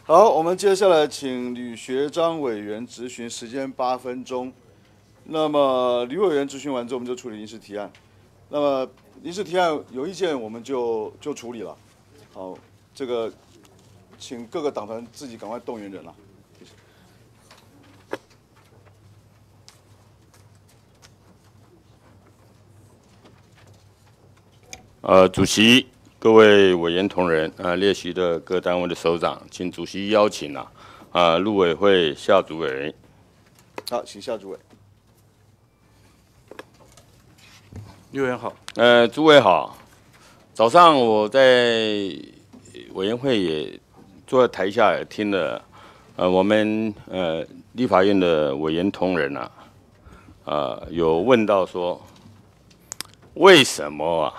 好，我们接下来请吕学章委员质询，时间8分钟。那么吕委员质询完之后，我们就处理临时提案。那么临时提案有意见，我们就处理了。好，这个请各个党团自己赶快动员人了。 主席、各位委员同仁，列席的各单位的首长，请主席邀请陆委会夏主委。 好，请夏主委。 刘委员好。 诸位好。早上我在委员会也坐在台下也听了，我们立法院的委员同仁有问到说，为什么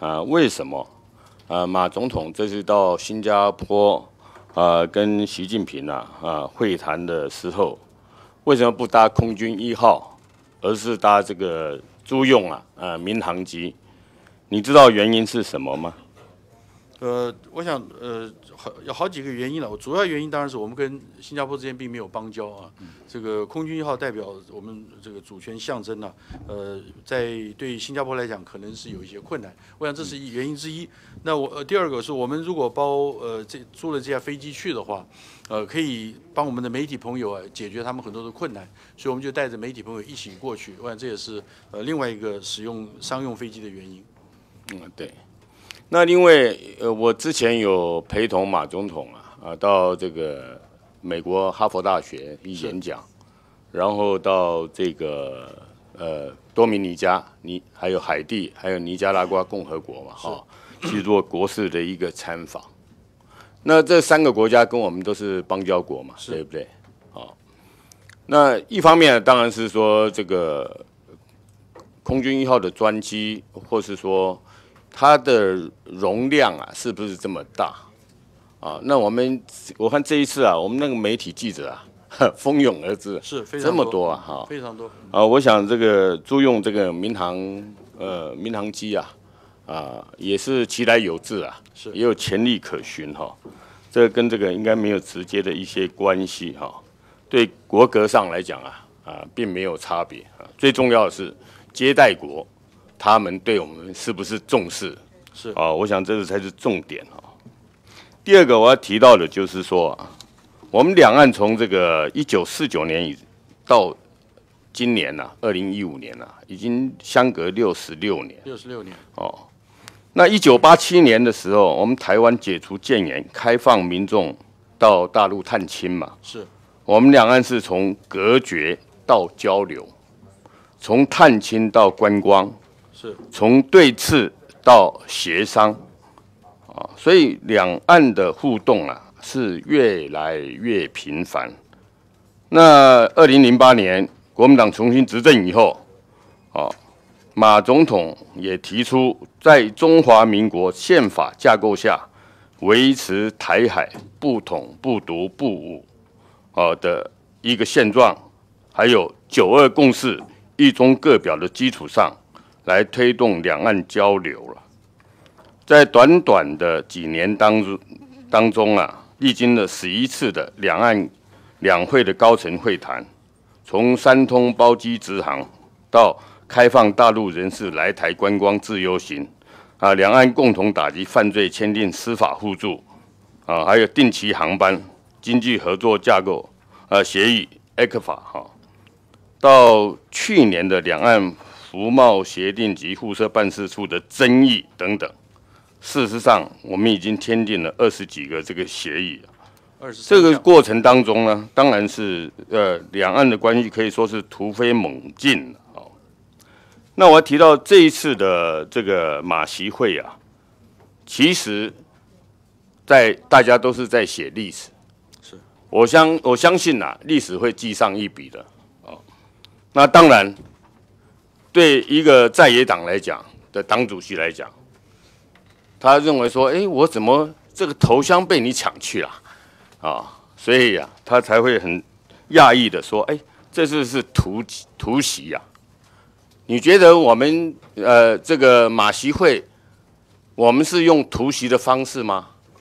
马总统这次到新加坡跟习近平会谈的时候，为什么不搭空军1号，而是搭这个租用民航机？你知道原因是什么吗？ 我想有好几个原因了。主要原因当然是我们跟新加坡之间并没有邦交啊。这个空军1号代表我们这个主权象征在对新加坡来讲可能是有一些困难。我想这是原因之一。那第二个是我们如果租了这架飞机去的话，可以帮我们的媒体朋友解决他们很多的困难，所以我们就带着媒体朋友一起过去。我想这也是另外一个使用商用飞机的原因。 对。那因为我之前有陪同马总统到这个美国哈佛大学演讲，然后到这个多米尼加、还有海地、还有尼加拉瓜共和国嘛，去做国事的一个参访。那这3个国家跟我们都是邦交国嘛，对不对？那一方面当然是说这个空军1号的专机，或是说它的容量是不是这么大那我看这一次我们那个媒体记者蜂拥而至， 是非常多， 这么多非常多我想这个租用这个民航机也是其来有自是也有潜力可循这跟这个应该没有直接的一些关系对国格上来讲并没有差别最重要的是接待国。他们对我们是不是重视？ 是我想这个才是重点第二个我要提到的就是说我们两岸从这个1949年到今年2015年已经相隔66年。 66年那1987年的时候，我们台湾解除建言，开放民众到大陆探亲嘛。 是。 我们两岸是从隔绝到交流，从探亲到观光。 是从对峙到协商所以两岸的互动是越来越频繁。那2008年国民党重新执政以后马总统也提出在中华民国宪法架构下维持台海不统不独不武的一个现状，还有9·2共识、一中各表的基础上来推动两岸交流了。在短短的几年当中历经了11次的两会的高层会谈，从3通包机直航到开放大陆人士来台观光自由行两岸共同打击犯罪，签订司法互助还有定期航班经济合作架构协议 ECFA 到去年的两岸服贸协定及互设办事处的争议等等，事实上，我们已经签订了20几个这个协议。这个过程当中呢，当然是两岸的关系可以说是突飞猛进那我提到这一次的这个马习会其实大家都是在写历史。 是， 我相信历史会记上一笔的那当然。对一个在野党来讲的党主席来讲，他认为说，我怎么这个头香被你抢去了所以他才会很讶异的说，这次是突袭你觉得我们这个马习会，我们是用突袭的方式吗？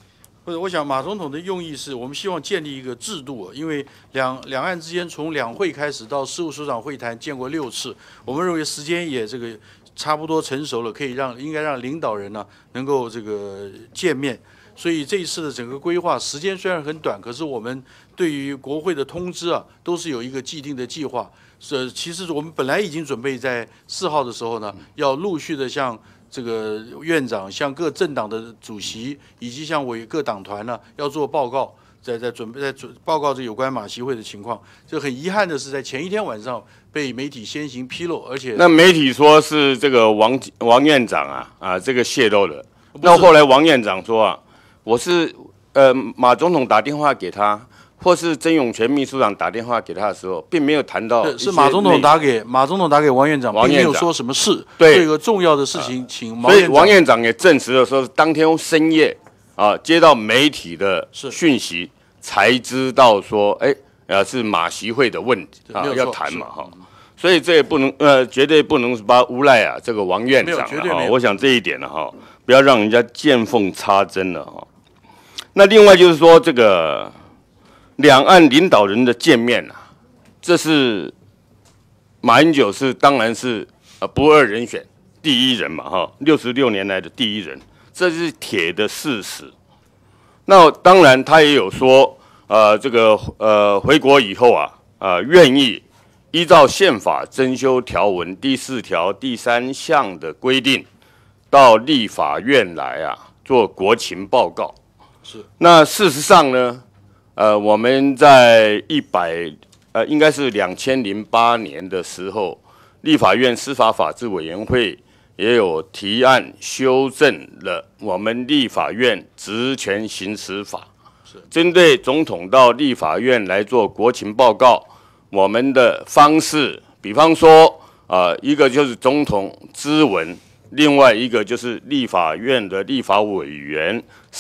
或者我想马总统的用意是我们希望建立一个制度，因为两岸之间从两会开始到事务首长会谈见过6次，我们认为时间也这个差不多成熟了，应该让领导人呢能够这个见面。所以这一次的整个规划时间虽然很短，可是我们对于国会的通知啊，都是有一个既定的计划。其实我们本来已经准备在4号的时候呢，要陆续的向这个院长、向各政党的主席以及向各党团呢，要做报告，在报告这有关马习会的情况。这很遗憾的是，在前一天晚上被媒体先行披露，而且那媒体说是这个王院长这个泄露的。那后来王院长说啊，我是马总统打电话给他，或是曾永权秘书长打电话给他的时候，并没有谈到是马总统打给王院长，并没有说什么事。 对， 这个重要的事情，请所以王院长也证实了说，当天深夜接到媒体的讯息，才知道说，是马习会的问题要谈嘛所以这也不能绝对不能把诬赖这个王院长我想这一点呢不要让人家见缝插针了那另外就是说，这个两岸领导人的见面这是马英九当然是不二人选，第一人嘛66年来的第一人，这是铁的事实。那当然他也有说这个回国以后愿意依照宪法增修条文第4条第3项的规定，到立法院来做国情报告。 是。那事实上呢，我们在应该是2008年的时候，立法院司法法制委员会也有提案修正了我们立法院职权行使法，针对总统到立法院来做国情报告。我们的方式，比方说一个就是总统咨文，另外一个就是立法院的立法委员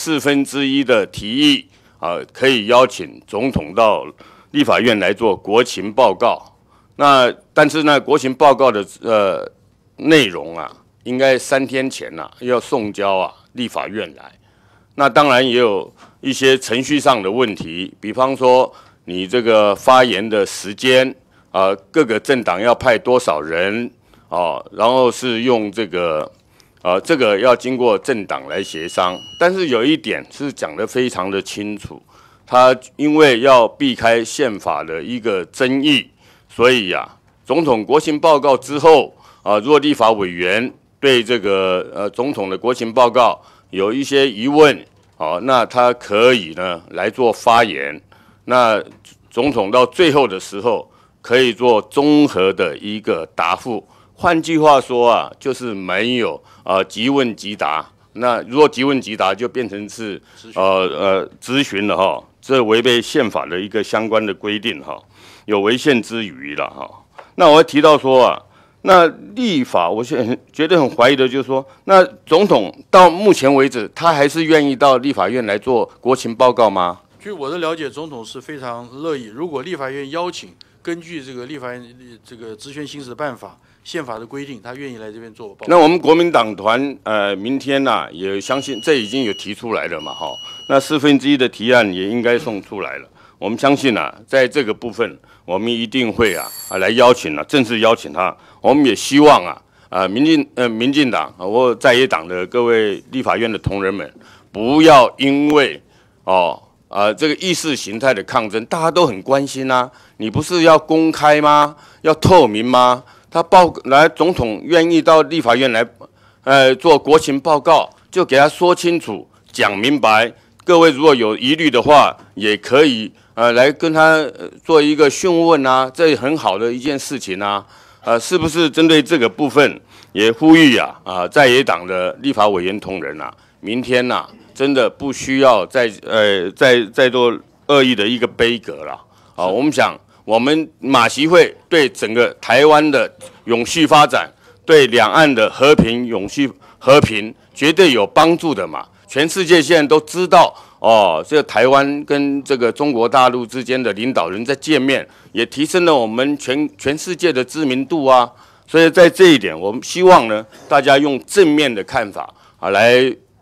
1/4的提议可以邀请总统到立法院来做国情报告。但是呢，国情报告的内容应该3天前要送交立法院来。那当然也有一些程序上的问题，比方说你这个发言的时间各个政党要派多少人然后是用这个要经过政党来协商。但是有一点是讲得非常的清楚，他因为要避开宪法的一个争议，所以总统国情报告之后如果立法委员对这个总统的国情报告有一些疑问那他可以呢来做发言。那总统到最后的时候可以做综合的一个答复。换句话说就是没有即问即答。那如果即问即答，就变成是质询了这违背宪法的一个相关的规定有违宪之余了那我会提到说那立法，我觉得很怀疑的就是说，那总统到目前为止，他还是愿意到立法院来做国情报告吗？ 据我的了解，总统是非常乐意。如果立法院邀请，根据这个立法院这个职权行使的办法、宪法的规定，他愿意来这边做报告。 那我们国民党团明天也相信这已经有提出来了嘛那1/4的提案也应该送出来了。我们相信在这个部分，我们一定会来邀请正式邀请他。我们也希望民进党或在野党的各位立法院的同仁们，不要因为这个意识形态的抗争，大家都很关心你不是要公开吗？要透明吗？总统愿意到立法院来做国情报告，就给他说清楚、讲明白。各位如果有疑虑的话，也可以来跟他做一个讯问这也很好的一件事情是不是针对这个部分也呼吁在野党的立法委员同仁明天真的不需要再做恶意的一个杯葛了我们想，我们马习会对整个台湾的永续发展，对两岸的和平永续和平绝对有帮助的嘛。全世界现在都知道这个台湾跟这个中国大陆之间的领导人在见面，也提升了我们全世界的知名度所以在这一点，我们希望呢，大家用正面的看法来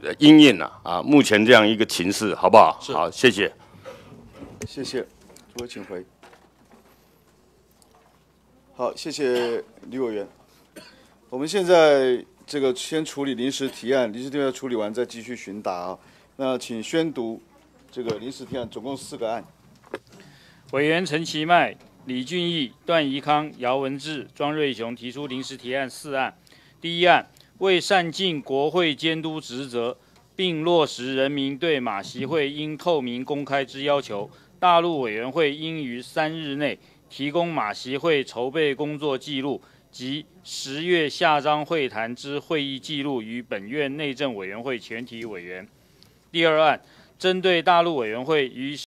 因应目前这样一个情势，好不好？好，谢谢。 谢谢，诸位请回。好，谢谢李委员。我们现在这个先处理临时提案，临时提案处理完再继续询答啊。那请宣读这个临时提案，总共4个案。 委员陈其迈、李俊毅、段宜康、姚文智、庄瑞雄提出临时提案4案。第一案，为善尽国会监督职责，并落实人民对马习会应透明公开之要求，大陆委员会应于3日内提供马习会筹备工作记录及10月下章会谈之会议记录于本院内政委员会全体委员。第二案，针对大陆委员会于